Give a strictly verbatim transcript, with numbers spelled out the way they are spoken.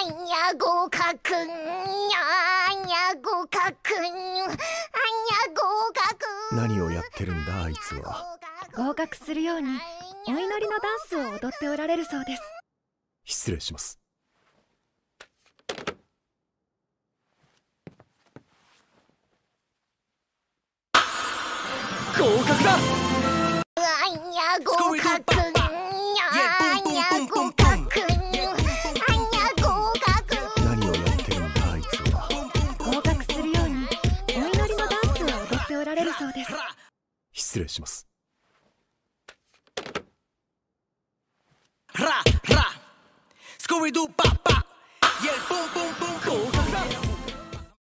や合格にゃにゃ合格にゃにゃ合格。 何をやってるんだあいつは。 合格するようにお祈りのダンスを踊っておられるそうです。 失礼します。合格だ。 あんや合格にゃにゃ合格にゃ合格。 何をやってるんだあいつは。 合格するようにお祈りのダンスを踊っておられるそうです。 失礼します。 ララスコビドゥパパイエルポンポンポン合格だ。